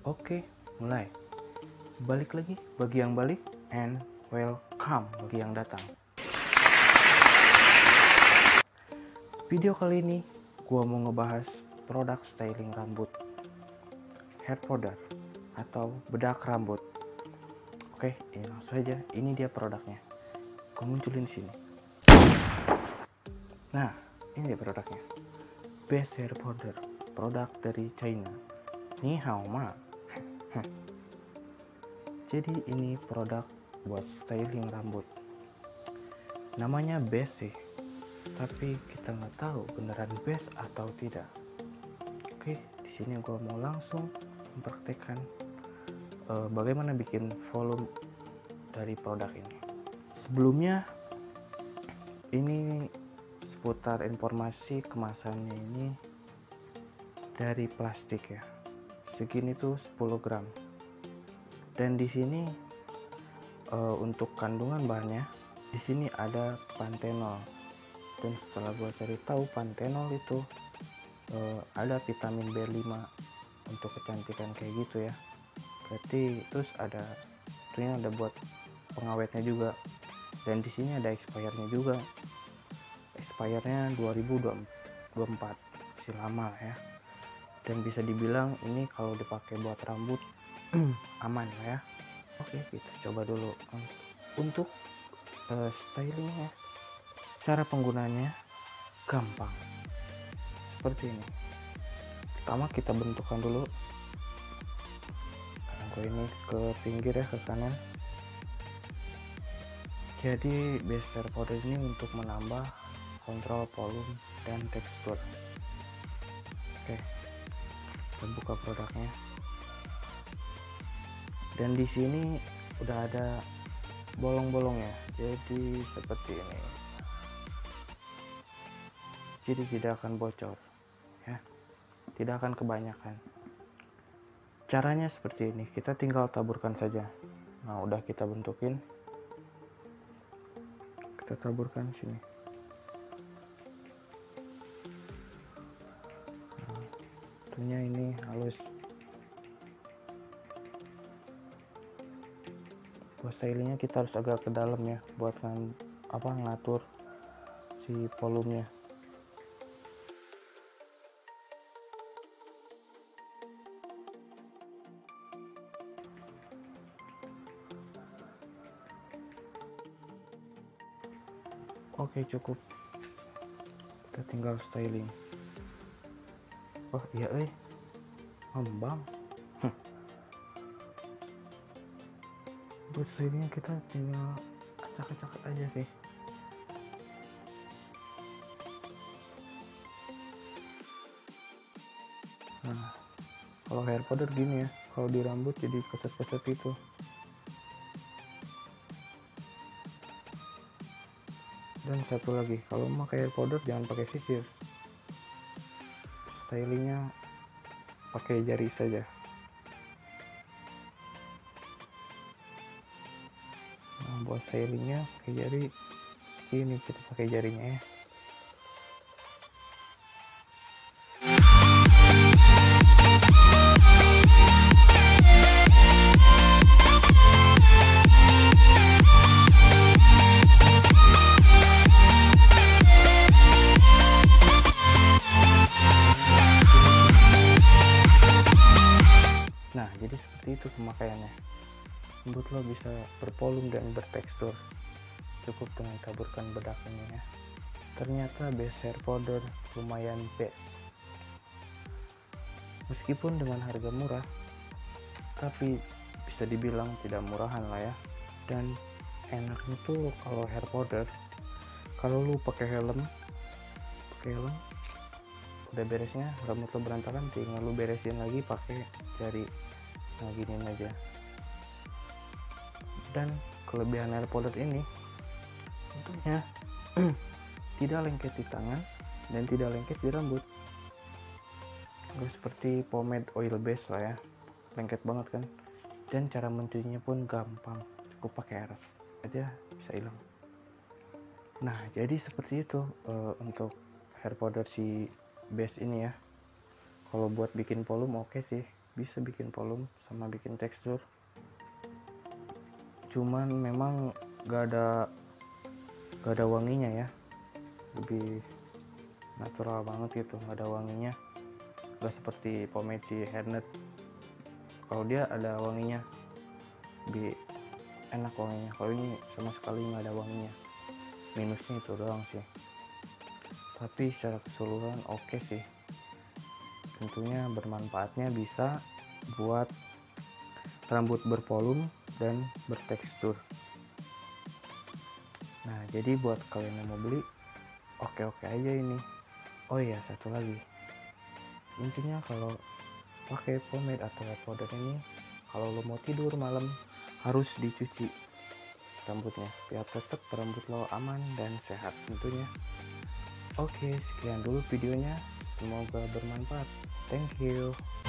Oke, mulai. Balik lagi bagi yang balik, and welcome bagi yang datang. Video kali ini gua mau ngebahas produk styling rambut, hair powder atau bedak rambut. Oke, ini langsung aja. Ini dia produknya. Gua munculin sini. Nah, ini dia produknya. Best hair powder, produk dari China. Ni hao ma. Jadi ini produk buat styling rambut. Namanya best sih, tapi kita nggak tahu beneran best atau tidak. Oke, di sini gue mau langsung mempraktekkan bagaimana bikin volume dari produk ini. Sebelumnya, ini seputar informasi kemasannya ini dari plastik ya. Segini tuh 10 gram. Dan di sini untuk kandungan bahannya, di sini ada pantenol. Dan setelah gue cari tahu, pantenol itu ada vitamin B5 untuk kecantikan kayak gitu ya. Berarti terus tentunya ada buat pengawetnya juga. Dan di sini ada expirednya juga. Expirednya 2024, masih lama ya. Dan bisa dibilang ini kalau dipakai buat rambut aman lah ya. Oke, kita coba dulu untuk stylingnya. Cara penggunanya gampang seperti ini. Pertama kita bentukkan dulu. Aku ini ke pinggir ya, ke kanan. Jadi base hair powder ini untuk menambah kontrol volume dan tekstur. Oke, kita buka produknya. Dan di sini udah ada bolong-bolongnya, jadi seperti ini. Jadi tidak akan bocor ya, tidak akan kebanyakan. Caranya seperti ini, kita tinggal taburkan saja. Nah, udah kita bentukin, kita taburkan sini. Nah, tentunya ini halus. Buat stylingnya kita harus agak ke dalam ya, buat ngatur si volumenya. Oke, cukup. Kita tinggal styling. Oh iya, ngembang. Buat stylingnya kita tinggal acak-acak aja sih. Nah, kalau hair powder gini ya, kalau di rambut jadi keset-keset itu. Dan satu lagi, kalau mau pakai hair powder jangan pakai sisir. Stylingnya pakai jari saja. Nah, buat stylingnya pakai jari, ini kita pakai jarinya ya. Nah, jadi seperti itu pemakaiannya. Rambut lo bisa bervolume dan bertekstur. Cukup dengan taburkan bedak ini ya. Ternyata base hair powder lumayan best. Meskipun dengan harga murah, tapi bisa dibilang tidak murahan lah ya. Dan enaknya tuh kalau hair powder, kalau lu pakai helm, udah beresnya rambut lo berantakan, tinggal lu beresin lagi pakai jari. Nah, giniin aja. Dan kelebihan hair powder ini tentunya tidak lengket di tangan dan tidak lengket di rambut. Gak seperti pomade oil base lah ya, lengket banget kan. Dan cara mencucinya pun gampang, cukup pakai air aja bisa hilang. Nah, jadi seperti itu untuk hair powder si base ini ya. Kalau buat bikin volume oke sih, bisa bikin volume sama bikin tekstur, cuman memang gak ada wanginya ya, lebih natural banget gitu, gak ada wanginya, gak seperti pomade si hairnet. Kalau dia ada wanginya, lebih enak wanginya. Kalau ini sama sekali nggak ada wanginya, minusnya itu doang sih. Tapi secara keseluruhan oke sih, tentunya bermanfaatnya bisa buat rambut bervolume dan bertekstur. Nah, jadi buat kalian yang mau beli, oke-oke aja ini. Oh iya, satu lagi, intinya kalau pakai pomade atau hair powder ini, kalau lo mau tidur malam harus dicuci rambutnya biar tetap rambut lo aman dan sehat tentunya. Oke, sekian dulu videonya, semoga bermanfaat. Thank you.